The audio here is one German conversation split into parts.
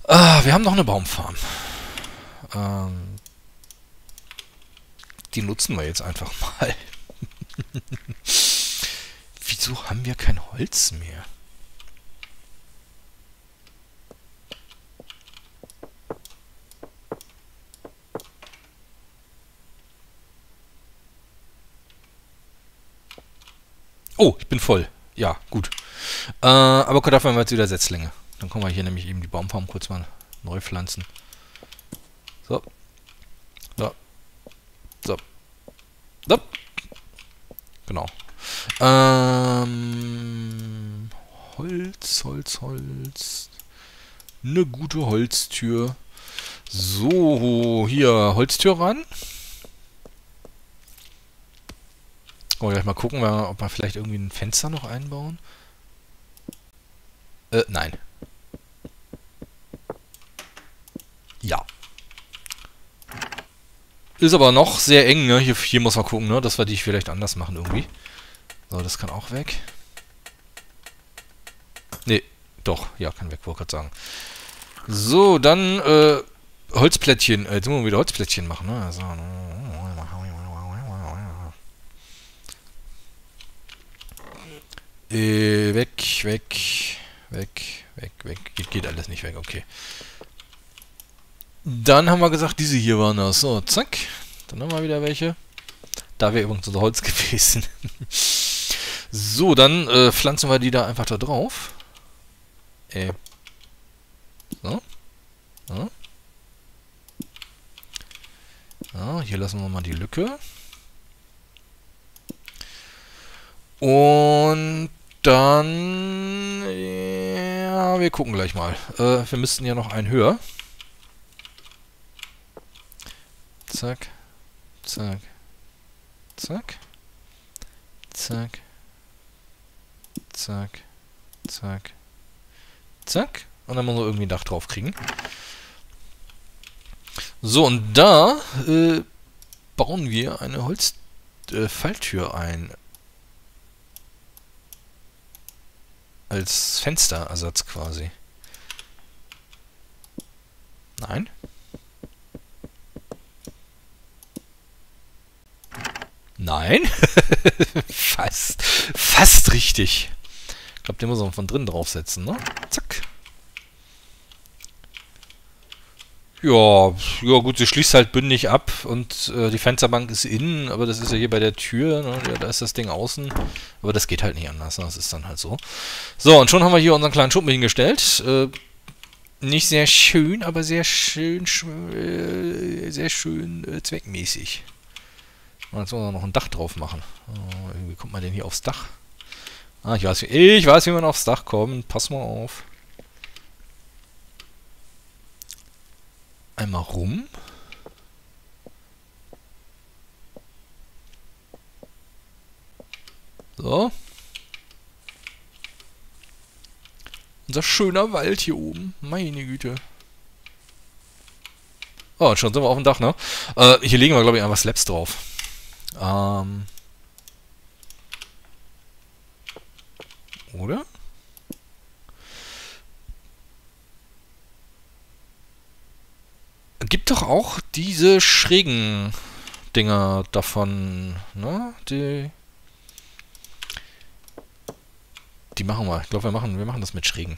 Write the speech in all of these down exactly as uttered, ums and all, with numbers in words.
Ah, wir haben noch eine Baumfarm. Ähm, die nutzen wir jetzt einfach mal. Wieso haben wir kein Holz mehr? Oh, ich bin voll. Ja, gut. Äh, aber dafür haben wir jetzt wieder Setzlinge. Dann können wir hier nämlich eben die Baumfarm kurz mal neu pflanzen. So. So. So. So. Genau. Ähm, Holz, Holz, Holz. Eine gute Holztür. So, hier Holztür ran. Oh, gleich mal gucken, ob wir vielleicht irgendwie ein Fenster noch einbauen. Äh, nein. Ja. Ist aber noch sehr eng, ne? Hier, hier muss man gucken, ne? Dass wir die vielleicht anders machen irgendwie. So, das kann auch weg. Nee, doch. Ja, kann weg, wollte gerade sagen. So, dann, äh, Holzplättchen. Äh, jetzt müssen wir wieder Holzplättchen machen, ne? So, äh, weg, weg, weg, weg, weg. Geht, geht alles nicht weg, okay. Dann haben wir gesagt, diese hier waren das. So, zack. Dann haben wir wieder welche. Da wäre übrigens unser Holz gewesen. So, dann äh, pflanzen wir die da einfach da drauf. Äh. So. So. So, hier lassen wir mal die Lücke. Und dann... Ja, wir gucken gleich mal. Äh, wir müssten ja noch einen höher. Zack. Zack. Zack. Zack. Zack. Zack. Zack. Und dann müssen wir irgendwie ein Dach drauf kriegen. So, und da äh, bauen wir eine Holzfalltür äh, ein. Als Fensterersatz quasi. Nein. Nein. fast. Fast richtig. Ich glaube, den muss man von drinnen draufsetzen, ne? Zack. Ja, ja gut, sie schließt halt bündig ab und äh, die Fensterbank ist innen, aber das ist ja hier bei der Tür, ne? Ja, da ist das Ding außen. Aber das geht halt nicht anders, ne? Das ist dann halt so. So, und schon haben wir hier unseren kleinen Schuppen hingestellt. Äh, nicht sehr schön, aber sehr schön, sch äh, sehr schön äh, zweckmäßig. Und jetzt müssen wir noch ein Dach drauf machen. Oh, wie kommt man denn hier aufs Dach? Ah, ich weiß, wie, ich weiß, wie man aufs Dach kommt. Pass mal auf. Einmal rum. So. Unser schöner Wald hier oben. Meine Güte. Oh, und schon sind wir auf dem Dach, ne? Äh, hier legen wir, glaube ich, einfach Slabs drauf. Ähm. Oder? Gibt doch auch diese schrägen Dinger davon, ne? Die, die machen wir. Ich glaube, wir machen, wir machen das mit schrägen.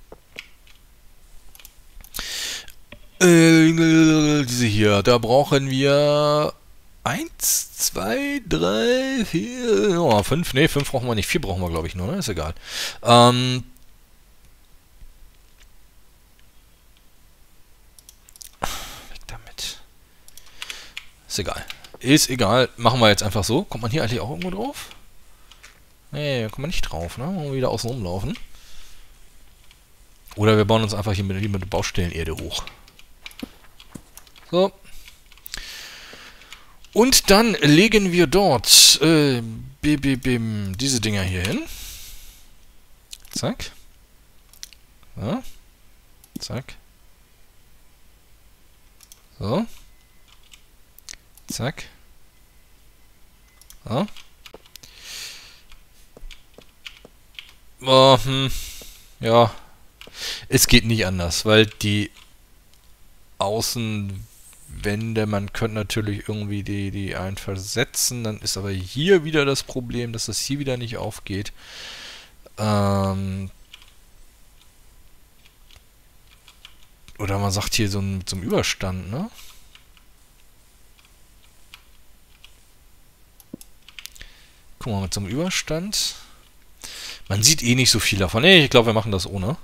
Äh, diese hier, da brauchen wir eins, zwei, drei, vier, oh, fünf, ne, fünf brauchen wir nicht, vier brauchen wir, glaube ich, nur, ne? Ist egal. Ähm, Ist egal. Ist egal. Machen wir jetzt einfach so. Kommt man hier eigentlich auch irgendwo drauf? Nee, kommt man nicht drauf, ne? Mal wieder außen rumlaufen. Oder wir bauen uns einfach hier mit, hier mit der Baustellenerde hoch. So. Und dann legen wir dort äh, b, b, b, diese Dinger hier hin. Zack. So. Zack. So. Zack. So. Oh, hm. Ja. Es geht nicht anders, weil die Außenwände, man könnte natürlich irgendwie die, die einversetzen, dann ist aber hier wieder das Problem, dass das hier wieder nicht aufgeht. Ähm Oder man sagt hier so ein, so ein Überstand, ne? Guck mal, mit so einem Überstand. Man sieht eh nicht so viel davon. Nee, ich glaube, wir machen das ohne.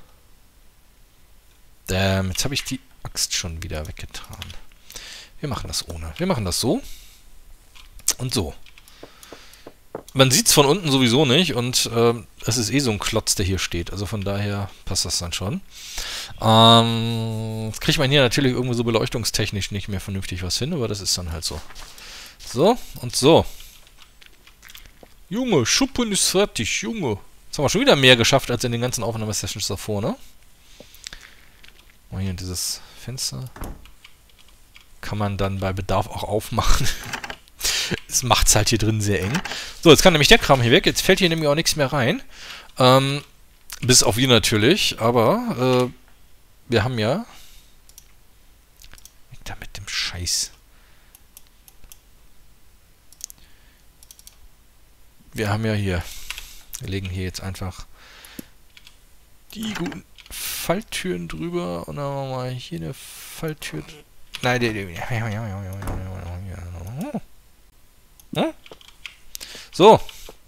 Ähm, jetzt habe ich die Axt schon wieder weggetan. Wir machen das ohne. Wir machen das so. Und so. Man sieht es von unten sowieso nicht. Und ähm, es ist eh so ein Klotz, der hier steht. Also von daher passt das dann schon. Ähm, jetzt kriegt man hier natürlich irgendwo so beleuchtungstechnisch nicht mehr vernünftig was hin. Aber das ist dann halt so. So und so. Junge, Schuppen ist fertig, Junge. Jetzt haben wir schon wieder mehr geschafft als in den ganzen Aufnahmesessions davor, ne? Mal hier dieses Fenster. Kann man dann bei Bedarf auch aufmachen. Es macht es halt hier drin sehr eng. So, jetzt kann nämlich der Kram hier weg. Jetzt fällt hier nämlich auch nichts mehr rein. Ähm, bis auf wir natürlich. Aber äh, wir haben ja... Weg da mit dem Scheiß. Wir haben ja hier... Wir legen hier jetzt einfach die guten Falltüren drüber. Und dann machen wir mal hier eine Falltür... Nein, die... die hm? So.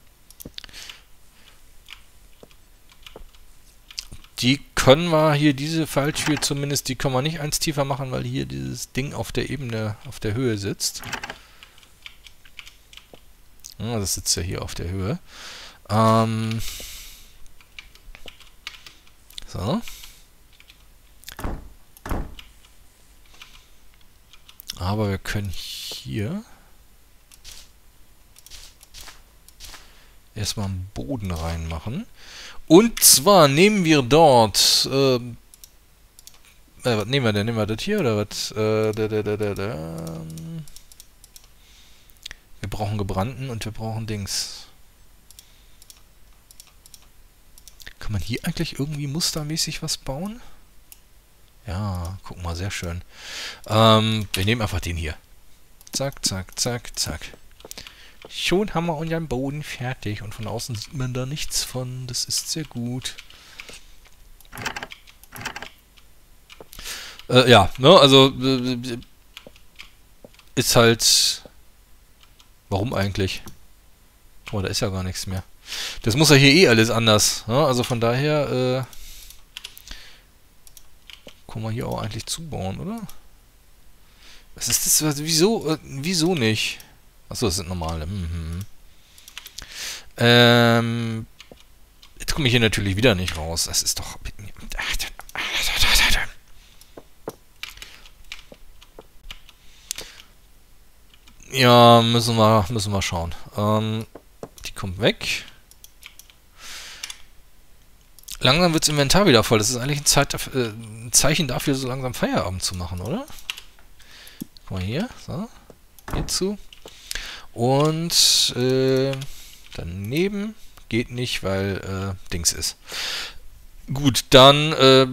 Die können wir hier, diese Falltür zumindest, die können wir nicht eins tiefer machen, weil hier dieses Ding auf der Ebene, auf der Höhe sitzt. Ja, das sitzt ja hier auf der Höhe. Ähm. So. Aber wir können hier erstmal einen Boden reinmachen. Und zwar nehmen wir dort... Äh, äh, was nehmen wir denn? Nehmen wir das hier oder was? Äh, da, da, da, da, da. Wir brauchen gebrannten und wir brauchen Dings. Kann man hier eigentlich irgendwie mustermäßig was bauen? Ja, guck mal, sehr schön. Ähm, wir nehmen einfach den hier. Zack, zack, zack, zack. Schon haben wir unseren Boden fertig und von außen sieht man da nichts von. Das ist sehr gut. Äh, ja, ne, also äh, ist halt... Warum eigentlich? Oh, da ist ja gar nichts mehr. Das muss ja hier eh alles anders. Ne? Also von daher... Äh, kann man hier auch eigentlich zubauen, oder? Was ist das? Was, wieso? Äh, wieso nicht? Achso, das sind normale. Mhm. Ähm, jetzt komme ich hier natürlich wieder nicht raus. Das ist doch... Ja, müssen wir, müssen wir schauen. Ähm, die kommt weg. Langsam wird das Inventar wieder voll. Das ist eigentlich ein, Zeit, äh, ein Zeichen dafür, so langsam Feierabend zu machen, oder? Guck mal hier. So. Hierzu. Und äh, daneben geht nicht, weil äh, Dings ist. Gut, dann äh,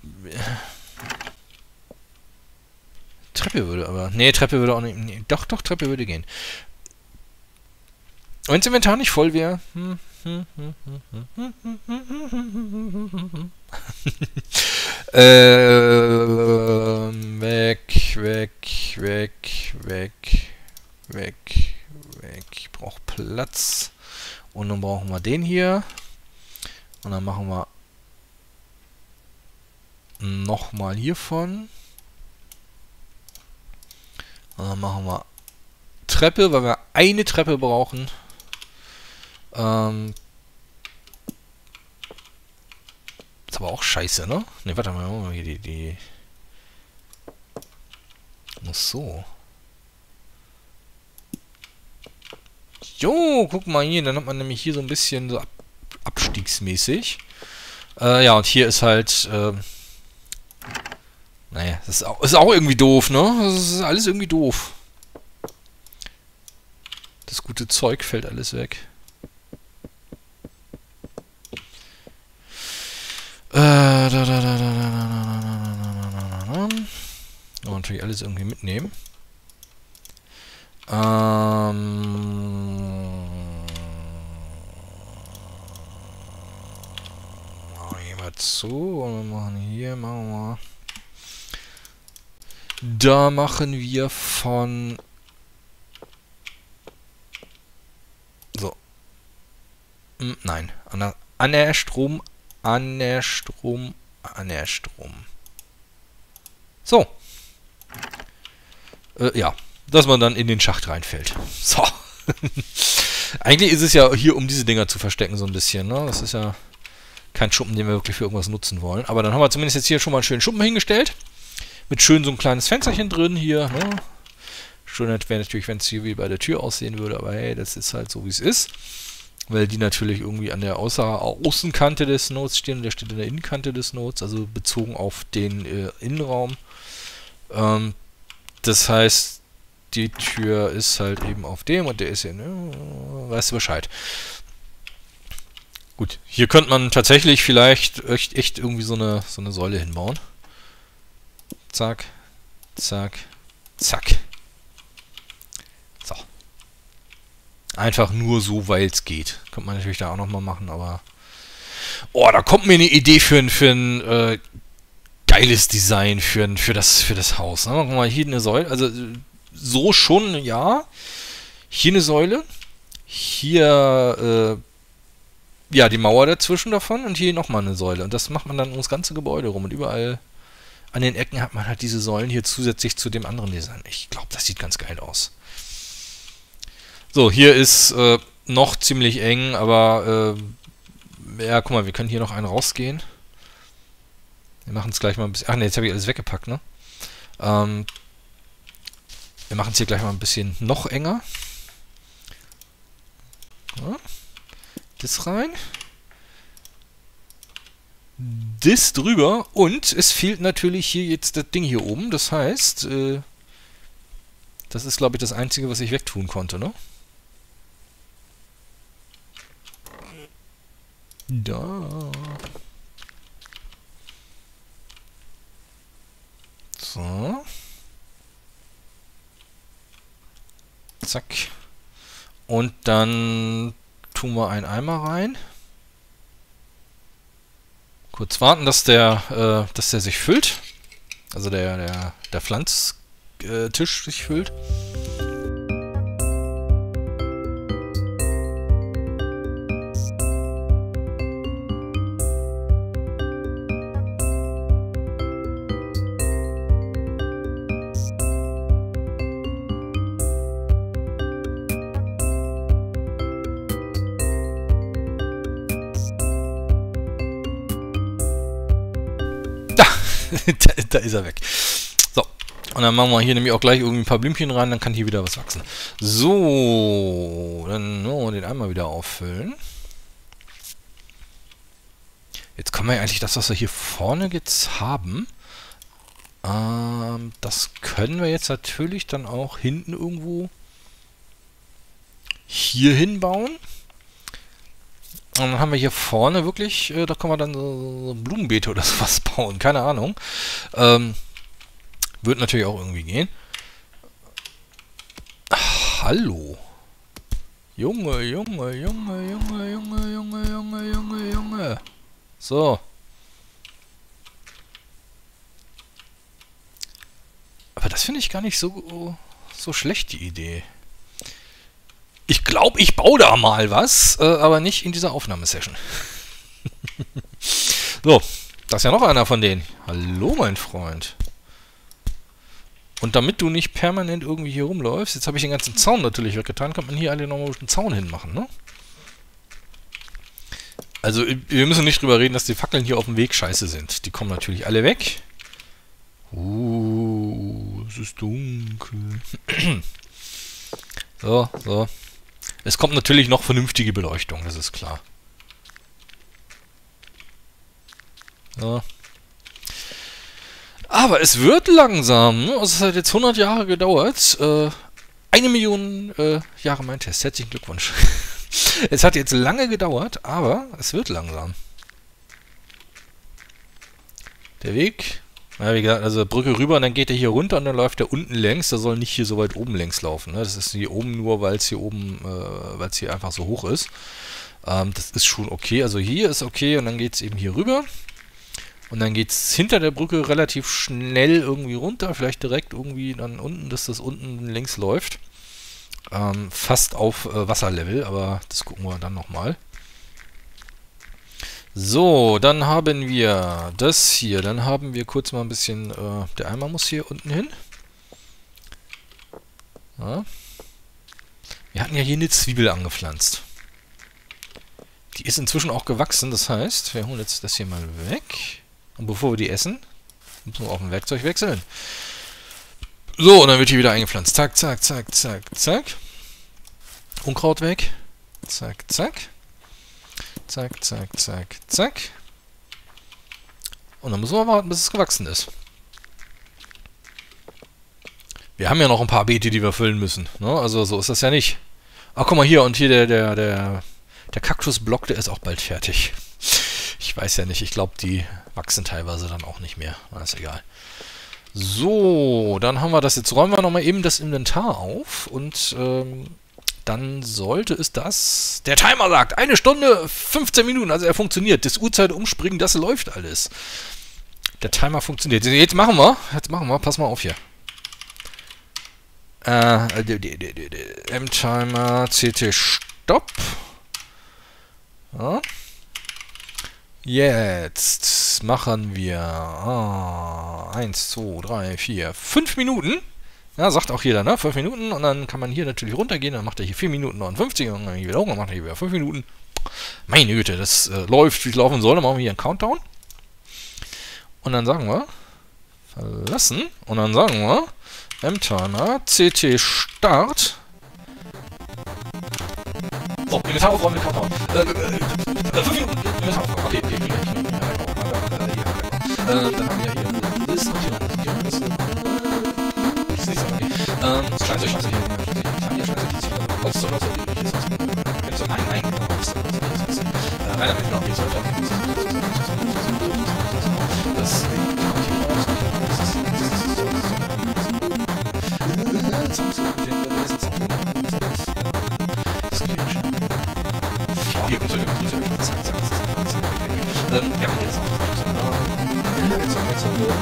Treppe würde aber... Nee, Treppe würde auch nicht... Nee, doch, doch, Treppe würde gehen. Wenn das Inventar nicht voll wäre... Hm, hm, hm, hm, hm, hm, hm, äh, weg, weg, weg, weg, weg, weg. Ich brauche Platz. Und dann brauchen wir den hier. Und dann machen wir nochmal hiervon. Und dann machen wir Treppe, weil wir eine Treppe brauchen. Ähm. Ist aber auch scheiße, ne? Ne, warte mal, hier die, die. Muss so. Jo, guck mal hier, dann hat man nämlich hier so ein bisschen so ab, abstiegsmäßig. Äh, ja, und hier ist halt, äh, naja, das ist auch, ist auch irgendwie doof, ne? Das ist alles irgendwie doof. Das gute Zeug fällt alles weg. Äh, da, da, da, alles irgendwie mitnehmen. Ähm... Machen wir hier mal zu und wir machen hier, machen wir mal... Da machen wir von... So. Hm, nein. An, an der Strom, an der Strom, an der Strom. So. Äh, ja. Dass man dann in den Schacht reinfällt. So. Eigentlich ist es ja hier, um diese Dinger zu verstecken, so ein bisschen, ne? Das ist ja kein Schuppen, den wir wirklich für irgendwas nutzen wollen. Aber dann haben wir zumindest jetzt hier schon mal einen schönen Schuppen hingestellt. Mit schön so ein kleines Fensterchen drin hier, ne? Schön wäre natürlich, wenn es hier wie bei der Tür aussehen würde, aber hey, das ist halt so, wie es ist. Weil die natürlich irgendwie an der Außer Außenkante des Nodes stehen und der steht an der Innenkante des Nodes, also bezogen auf den äh, Innenraum. Ähm, das heißt, die Tür ist halt eben auf dem und der ist hier, ne? Weißt du Bescheid. Gut, hier könnte man tatsächlich vielleicht echt, echt irgendwie so eine, so eine Säule hinbauen. Zack, zack, zack. So. Einfach nur so, weil es geht. Könnte man natürlich da auch nochmal machen, aber... Oh, da kommt mir eine Idee für ein, für ein äh, geiles Design für, ein, für, das, für das Haus. Ne? Guck mal, hier eine Säule. Also so schon, ja. Hier eine Säule. Hier, äh, ja, die Mauer dazwischen davon und hier nochmal eine Säule. Und das macht man dann ums ganze Gebäude rum und überall... An den Ecken hat man halt diese Säulen hier zusätzlich zu dem anderen Design. Ich glaube, das sieht ganz geil aus. So, hier ist äh, noch ziemlich eng, aber äh, ja, guck mal, wir können hier noch einen rausgehen. Wir machen es gleich mal ein bisschen... Ach ne, jetzt habe ich alles weggepackt, ne? Ähm, wir machen es hier gleich mal ein bisschen noch enger. Ja, das rein. Das drüber und es fehlt natürlich hier jetzt das Ding hier oben. Das heißt, äh, das ist, glaube ich, das Einzige, was ich wegtun konnte, ne? Da. So. Zack. Und dann tun wir einen Eimer rein. Kurz warten, dass der, äh, dass der sich füllt. Also der, der, der Pflanztisch sich füllt. da, da ist er weg. So. Und dann machen wir hier nämlich auch gleich irgendwie ein paar Blümchen rein, dann kann hier wieder was wachsen. So. Dann oh, den einmal wieder auffüllen. Jetzt kann man ja eigentlich das, was wir hier vorne jetzt haben, ähm, das können wir jetzt natürlich dann auch hinten irgendwo hier hinbauen. Und dann haben wir hier vorne wirklich, äh, da kann man dann so, so Blumenbeete oder sowas bauen, keine Ahnung. Ähm, wird natürlich auch irgendwie gehen. Ach, hallo. Junge, Junge, Junge, Junge, Junge, Junge, Junge, Junge, Junge. So. Aber das finde ich gar nicht so, so schlecht, die Idee. Ich glaube, ich baue da mal was, äh, aber nicht in dieser Aufnahmesession. So, das ist ja noch einer von denen. Hallo, mein Freund. Und damit du nicht permanent irgendwie hier rumläufst, jetzt habe ich den ganzen Zaun natürlich weggetan, kann man hier alle nochmal einen Zaun hinmachen, ne? Also, wir müssen nicht drüber reden, dass die Fackeln hier auf dem Weg scheiße sind. Die kommen natürlich alle weg. Uh, es ist dunkel. So, so. Es kommt natürlich noch vernünftige Beleuchtung, das ist klar. So. Aber es wird langsam, ne? Also es hat jetzt hundert Jahre gedauert. Äh, eine Million äh, Jahre mein Test. Herzlichen Glückwunsch. Es hat jetzt lange gedauert, aber es wird langsam. Der Weg, Ja, wie gesagt, also Brücke rüber und dann geht er hier runter und dann läuft er unten längs. Der soll nicht hier so weit oben längs laufen. Ne? Das ist hier oben nur, weil es hier oben, äh, weil es hier einfach so hoch ist. Ähm, das ist schon okay. Also hier ist okay und dann geht es eben hier rüber. Und dann geht es hinter der Brücke relativ schnell irgendwie runter. Vielleicht direkt irgendwie dann unten, dass das unten längs läuft. Ähm, fast auf äh, Wasserlevel, aber das gucken wir dann nochmal. So, dann haben wir das hier. Dann haben wir kurz mal ein bisschen... Äh, der Eimer muss hier unten hin. Ja. Wir hatten ja hier eine Zwiebel angepflanzt. Die ist inzwischen auch gewachsen. Das heißt, wir holen jetzt das hier mal weg. Und bevor wir die essen, müssen wir auf ein Werkzeug wechseln. So, und dann wird hier wieder eingepflanzt. Zack, zack, zack, zack, zack. Unkraut weg. Zack, zack. Zack, zack, zack, zack. Und dann müssen wir warten, bis es gewachsen ist. Wir haben ja noch ein paar Beete, die wir füllen müssen. Ne? Also so ist das ja nicht. Ach, guck mal hier. Und hier der, der, der, der Kaktusblock, der ist auch bald fertig. Ich weiß ja nicht. Ich glaube, die wachsen teilweise dann auch nicht mehr. Na, ist egal. So, dann haben wir das. Jetzt räumen wir nochmal eben das Inventar auf. Und ähm, dann sollte es das... Der Timer sagt, eine Stunde, fünfzehn Minuten. Also er funktioniert. Das Uhrzeit umspringen, das läuft alles. Der Timer funktioniert. Jetzt machen wir. Jetzt machen wir. Pass mal auf hier. Äh, M-Timer, C T Stopp. Ja. Jetzt machen wir ah, eins, zwei, drei, vier, fünf Minuten. Ja, sagt auch jeder, ne? fünf Minuten. Und dann kann man hier natürlich runtergehen. Dann macht er hier vier Minuten neunundfünfzig. Und dann hier wieder hoch. Dann macht er hier wieder fünf Minuten. Meine Güte, das äh, läuft, wie es laufen soll. Dann machen wir hier einen Countdown. Und dann sagen wir verlassen. Und dann sagen wir M-Timer, C T Start. So, Inventar aufräumen mit Countdown. Äh, äh, äh, fünf Minuten. Inventar aufräumen. Okay, okay, okay. Äh, dann haben wir hier das und hier noch das. Das ist nicht so, okay. Ähm, das Scheiße, Scheiße hier. Ich kann hier Scheiße, die sich aus so oder so, die ich jetzt aus. Wenn ich so, nein, nein, genau, das ist das. Äh, nein, damit noch, hier sollte auch hier. Das hier kommt so eine Grüße. Zack, zack, zack, zack. Ähm, ja, jetzt noch. Jetzt noch, jetzt noch.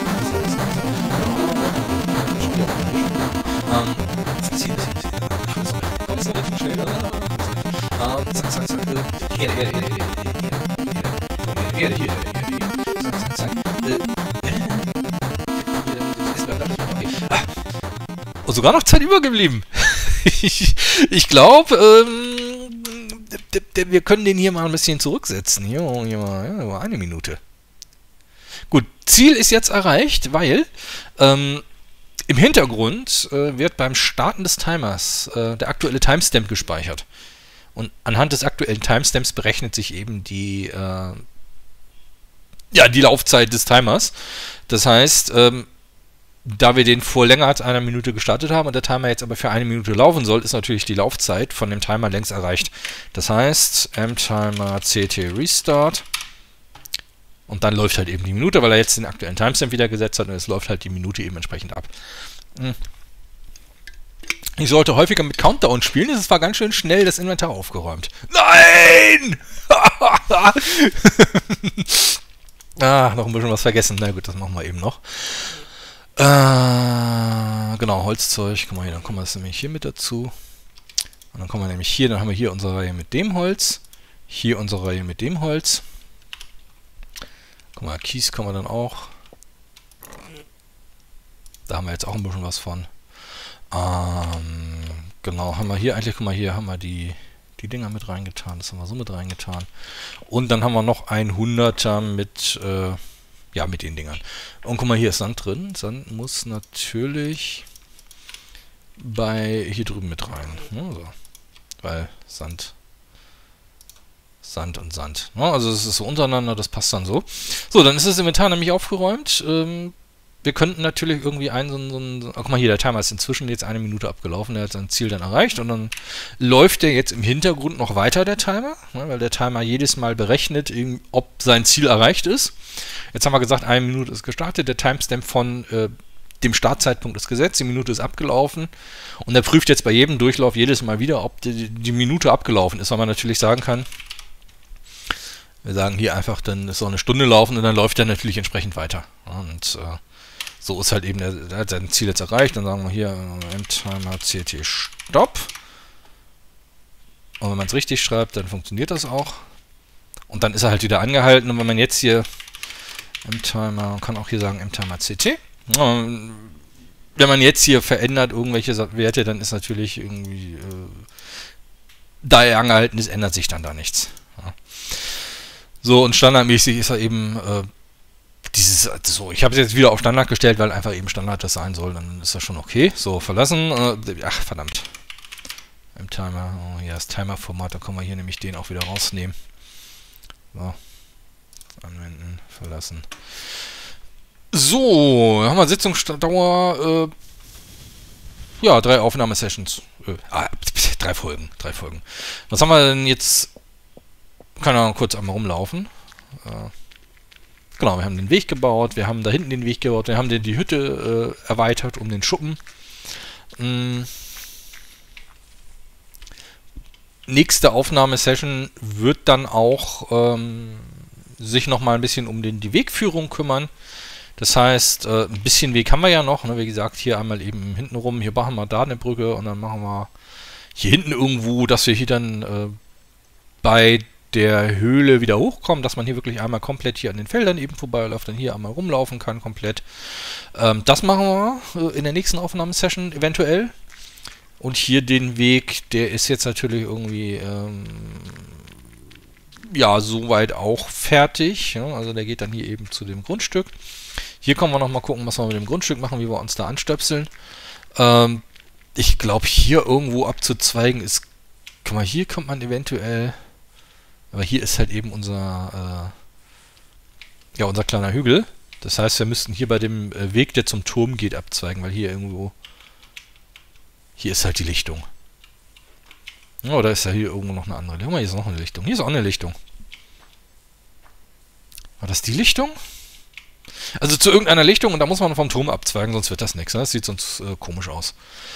Ähm, zieh, zieh, zieh. Komm, ist noch relativ schnell. Ähm, zack, zack, zack. Erde, Erde, Erde, Erde, Erde, Erde, hier, Erde, hier. Zack, zack, zack. Und sogar noch Zeit übergeblieben. ich ich glaube, ähm, wir können den hier mal ein bisschen zurücksetzen. Hier, hier mal ja, eine Minute. Gut, Ziel ist jetzt erreicht, weil ähm, im Hintergrund äh, wird beim Starten des Timers äh, der aktuelle Timestamp gespeichert. Und anhand des aktuellen Timestamps berechnet sich eben die, äh, ja, die Laufzeit des Timers. Das heißt, ähm, da wir den vor länger als einer Minute gestartet haben und der Timer jetzt aber für eine Minute laufen soll, ist natürlich die Laufzeit von dem Timer längst erreicht. Das heißt, M-Timer C T Restart und dann läuft halt eben die Minute, weil er jetzt den aktuellen Timestamp wieder gesetzt hat und es läuft halt die Minute eben entsprechend ab. Ich sollte häufiger mit Countdown spielen, es war ganz schön schnell das Inventar aufgeräumt. Nein! Ah, noch ein bisschen was vergessen. Na gut, das machen wir eben noch. Äh, genau, Holzzeug. Guck mal hier, dann kommen wir das nämlich hier mit dazu. Und dann kommen wir nämlich hier, dann haben wir hier unsere Reihe mit dem Holz. Hier unsere Reihe mit dem Holz. Guck mal, Kies kann man dann auch. Da haben wir jetzt auch ein bisschen was von. Ähm, genau, haben wir hier eigentlich, guck mal, hier haben wir die, die Dinger mit reingetan. Das haben wir so mit reingetan. Und dann haben wir noch ein Hunderter mit... Äh, Ja, mit den Dingern. Und guck mal, hier ist Sand drin. Sand muss natürlich bei hier drüben mit rein. Ne, so. Weil Sand, Sand und Sand. Ne, also es ist so untereinander, das passt dann so. So, dann ist das Inventar nämlich aufgeräumt. Ähm, wir könnten natürlich irgendwie einen so, so ein, guck mal hier, der Timer ist inzwischen jetzt eine Minute abgelaufen, der hat sein Ziel dann erreicht und dann läuft der jetzt im Hintergrund noch weiter, der Timer, ne, weil der Timer jedes Mal berechnet, ob sein Ziel erreicht ist. Jetzt haben wir gesagt, eine Minute ist gestartet, der Timestamp von äh, dem Startzeitpunkt ist gesetzt, die Minute ist abgelaufen und er prüft jetzt bei jedem Durchlauf jedes Mal wieder, ob die, die Minute abgelaufen ist, weil man natürlich sagen kann, wir sagen hier einfach, dann ist so eine Stunde laufen und dann läuft er natürlich entsprechend weiter. Und äh, so ist halt eben, der, der hat sein Ziel jetzt erreicht. Dann sagen wir hier M-Timer C T Stopp. Und wenn man es richtig schreibt, dann funktioniert das auch. Und dann ist er halt wieder angehalten. Und wenn man jetzt hier M-Timer, man kann auch hier sagen M-Timer C T. Und wenn man jetzt hier verändert irgendwelche Werte, dann ist natürlich irgendwie, äh, da er angehalten ist, ändert sich dann da nichts. Ja. So, und standardmäßig ist er eben äh, dieses, so, ich habe es jetzt wieder auf Standard gestellt, weil einfach eben Standard das sein soll, dann ist das schon okay. So, verlassen, äh, ach, verdammt. Im Timer, oh, hier das Timer-Format, da können wir hier nämlich den auch wieder rausnehmen. So, anwenden, verlassen. So, haben wir Sitzungsdauer, äh, ja, drei Aufnahmesessions, äh, ah, drei Folgen, drei Folgen. Was haben wir denn jetzt? Kann man kurz einmal rumlaufen. Äh, genau, wir haben den Weg gebaut, wir haben da hinten den Weg gebaut, wir haben die, die Hütte äh, erweitert um den Schuppen. Ähm, nächste Aufnahmesession wird dann auch ähm, sich nochmal ein bisschen um den, die Wegführung kümmern. Das heißt, äh, ein bisschen Weg haben wir ja noch. Ne? Wie gesagt, hier einmal eben hinten rum, hier machen wir da eine Brücke und dann machen wir hier hinten irgendwo, dass wir hier dann äh, bei der Höhle wieder hochkommen, dass man hier wirklich einmal komplett hier an den Feldern eben vorbeiläuft, dann hier einmal rumlaufen kann komplett. Ähm, das machen wir äh, in der nächsten Aufnahmesession eventuell. Und hier den Weg, der ist jetzt natürlich irgendwie ähm, ja, soweit auch fertig. Ja? Also der geht dann hier eben zu dem Grundstück. Hier können wir nochmal gucken, was wir mit dem Grundstück machen, wie wir uns da anstöpseln. Ähm, ich glaube, hier irgendwo abzuzweigen ist, guck mal, hier kommt man eventuell... Aber hier ist halt eben unser, äh, ja, unser kleiner Hügel. Das heißt, wir müssten hier bei dem äh, Weg, der zum Turm geht, abzweigen, weil hier irgendwo, hier ist halt die Lichtung. Ja, oder ist ja hier irgendwo noch eine andere? Guck mal, hier ist noch eine Lichtung. Hier ist auch eine Lichtung. War das die Lichtung? Also zu irgendeiner Lichtung und da muss man vom Turm abzweigen, sonst wird das nichts. Ne? Das sieht sonst äh, komisch aus.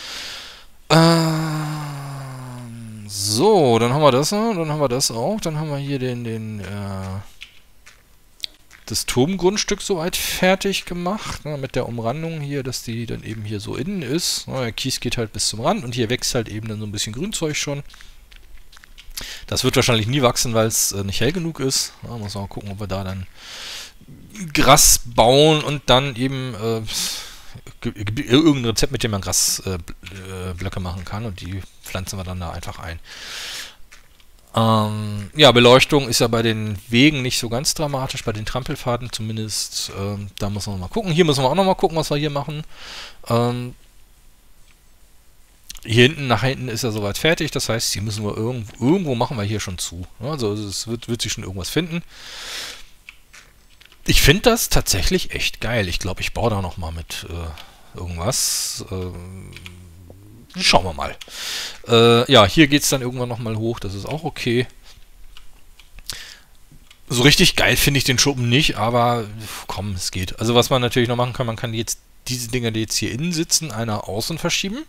Äh... So, dann haben wir das, dann haben wir das auch, dann haben wir hier den, den, äh, das Turmgrundstück soweit fertig gemacht, ne, mit der Umrandung hier, dass die dann eben hier so innen ist. Ne, der Kies geht halt bis zum Rand und hier wächst halt eben dann so ein bisschen Grünzeug schon. Das wird wahrscheinlich nie wachsen, weil es äh, nicht hell genug ist. Ja, muss man mal gucken, ob wir da dann Gras bauen und dann eben äh, irgendein Rezept, mit dem man Grasblöcke äh, machen kann und die pflanzen wir dann da einfach ein. Ähm, ja, Beleuchtung ist ja bei den Wegen nicht so ganz dramatisch, bei den Trampelfahrten zumindest. Ähm, da muss man mal gucken. Hier müssen wir auch noch mal gucken, was wir hier machen. Ähm, hier hinten, nach hinten ist er soweit fertig, das heißt, hier müssen wir irgendwo, irgendwo machen wir hier schon zu. Also es wird, wird sich schon irgendwas finden. Ich finde das tatsächlich echt geil. Ich glaube, ich baue da noch mal mit äh, irgendwas. Ähm, schauen wir mal. Äh, ja, hier geht es dann irgendwann noch mal hoch. Das ist auch okay. So richtig geil finde ich den Schuppen nicht, aber komm, es geht. Also was man natürlich noch machen kann, man kann jetzt diese Dinger, die jetzt hier innen sitzen, einer außen verschieben.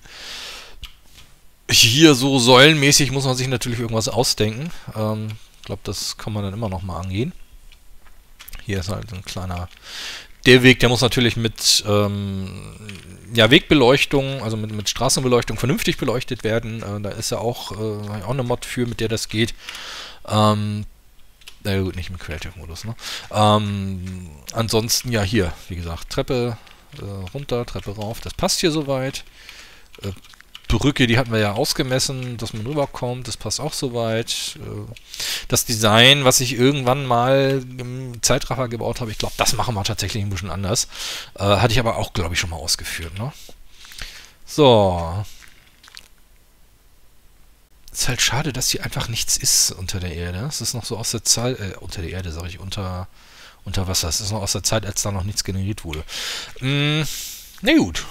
Hier so säulenmäßig muss man sich natürlich irgendwas ausdenken. Ähm, ich glaube, das kann man dann immer noch mal angehen. Hier ist halt ein kleiner... Der Weg, der muss natürlich mit ähm, ja, Wegbeleuchtung, also mit, mit Straßenbeleuchtung vernünftig beleuchtet werden. Äh, da ist ja auch, äh, auch eine Mod für, mit der das geht. Ähm, na gut, nicht mit Creative-Modus, ne? Ähm, ansonsten, ja, hier, wie gesagt, Treppe äh, runter, Treppe rauf, das passt hier soweit. Äh, Brücke, die hatten wir ja ausgemessen, dass man rüberkommt, das passt auch soweit. Das Design, was ich irgendwann mal im Zeitraffer gebaut habe, ich glaube, das machen wir tatsächlich ein bisschen anders. Äh, hatte ich aber auch, glaube ich, schon mal ausgeführt. Ne? So. Ist halt schade, dass hier einfach nichts ist unter der Erde. Es ist noch so aus der Zahl, äh, unter der Erde, sage ich, unter, unter Wasser. Das ist noch aus der Zeit, als da noch nichts generiert wurde. Mm, na gut.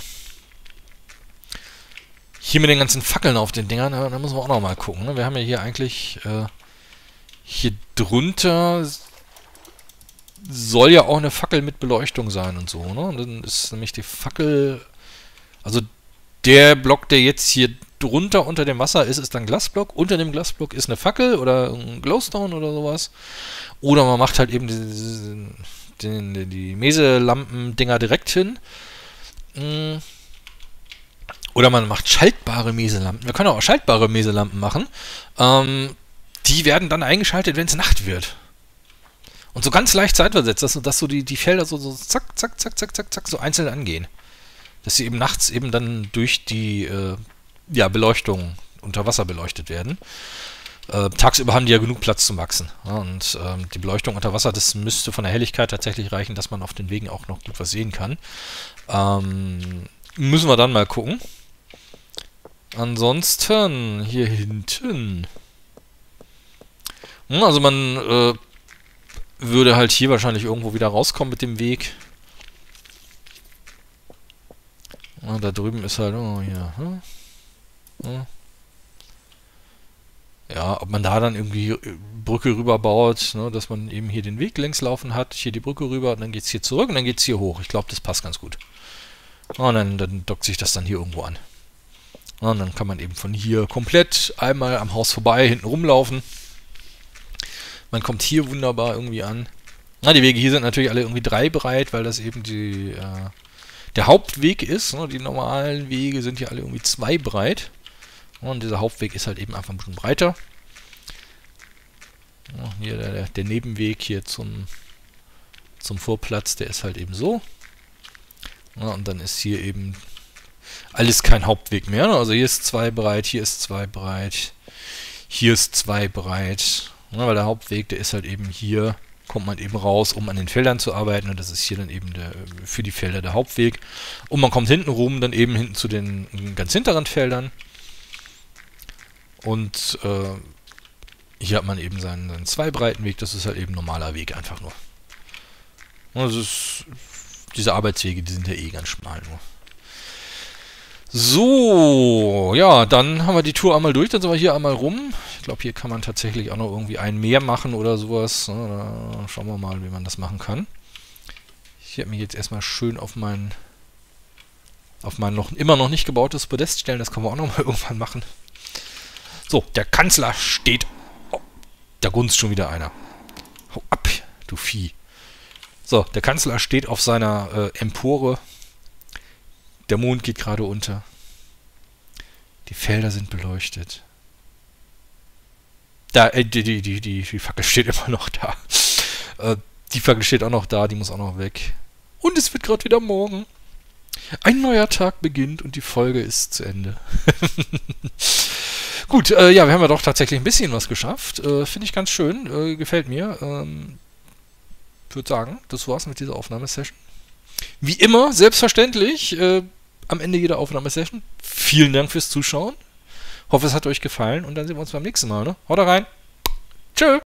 Hier mit den ganzen Fackeln auf den Dingern, da müssen wir auch noch mal gucken. Ne? Wir haben ja hier eigentlich... Äh, hier drunter soll ja auch eine Fackel mit Beleuchtung sein und so. Ne? Und dann ist nämlich die Fackel... Also der Block, der jetzt hier drunter unter dem Wasser ist, ist dann Glasblock. Unter dem Glasblock ist eine Fackel oder ein Glowstone oder sowas. Oder man macht halt eben die, die, die Meselampen-Dinger direkt hin. Oder man macht schaltbare Meselampen. Wir können auch schaltbare Meselampen machen. Ähm, die werden dann eingeschaltet, wenn es Nacht wird. Und so ganz leicht zeitversetzt, dass, dass so die, die Felder so, so zack, zack, zack, zack, zack, zack, so einzeln angehen. Dass sie eben nachts eben dann durch die äh, ja, Beleuchtung unter Wasser beleuchtet werden. Äh, tagsüber haben die ja genug Platz zum Wachsen. Ja, und ähm, die Beleuchtung unter Wasser, das müsste von der Helligkeit tatsächlich reichen, dass man auf den Wegen auch noch gut was sehen kann. Ähm, müssen wir dann mal gucken. Ansonsten hier hinten. Hm, also man äh, würde halt hier wahrscheinlich irgendwo wieder rauskommen mit dem Weg. Ja, da drüben ist halt, oh hier, hm? Ja. Ja, ob man da dann irgendwie Brücke rüber baut, ne, dass man eben hier den Weg längs laufen hat, hier die Brücke rüber und dann geht es hier zurück und dann geht es hier hoch. Ich glaube, das passt ganz gut. Und dann, dann dockt sich das dann hier irgendwo an. Und dann kann man eben von hier komplett einmal am Haus vorbei, hinten rumlaufen. Man kommt hier wunderbar irgendwie an. Na, die Wege hier sind natürlich alle irgendwie drei breit, weil das eben die, äh, der Hauptweg ist. Ne? Die normalen Wege sind hier alle irgendwie zwei breit. Und dieser Hauptweg ist halt eben einfach ein bisschen breiter. Ja, hier der, der Nebenweg hier zum, zum Vorplatz, der ist halt eben so. Ja, und dann ist hier eben alles kein Hauptweg mehr. Ne? Also hier ist zwei breit, hier ist zwei breit, hier ist zwei breit. Ja, weil der Hauptweg, der ist halt eben hier, kommt man eben raus, um an den Feldern zu arbeiten. Und das ist hier dann eben der, für die Felder der Hauptweg. Und man kommt hinten rum, dann eben hinten zu den ganz hinteren Feldern. Und äh, hier hat man eben seinen, seinen Zwei-Breiten-Weg. Das ist halt eben ein normaler Weg einfach nur. Und das ist, diese Arbeitswege, die sind ja eh ganz schmal nur. So, ja, dann haben wir die Tour einmal durch, dann sind wir hier einmal rum. Ich glaube, hier kann man tatsächlich auch noch irgendwie ein Meer machen oder sowas. Da schauen wir mal, wie man das machen kann. Ich werde mich jetzt erstmal schön auf mein, auf mein noch immer noch nicht gebautes Podest stellen. Das können wir auch noch mal irgendwann machen. So, der Kanzler steht... Oh, da gunst schon wieder einer. Hau ab, du Vieh. So, der Kanzler steht auf seiner äh, Empore. Der Mond geht gerade unter. Die Felder sind beleuchtet. Da, äh, die, die, die, die, die Fackel steht immer noch da. Äh, die Fackel steht auch noch da, die muss auch noch weg. Und es wird gerade wieder morgen. Ein neuer Tag beginnt und die Folge ist zu Ende. Gut, äh, ja, wir haben ja doch tatsächlich ein bisschen was geschafft. Äh, Finde ich ganz schön, äh, gefällt mir. Ähm, ich würde sagen, das war's mit dieser Aufnahmesession. Wie immer, selbstverständlich, äh, am Ende jeder Aufnahmesession. Vielen Dank fürs Zuschauen. Hoffe, es hat euch gefallen und dann sehen wir uns beim nächsten Mal. Ne? Haut rein. Tschö.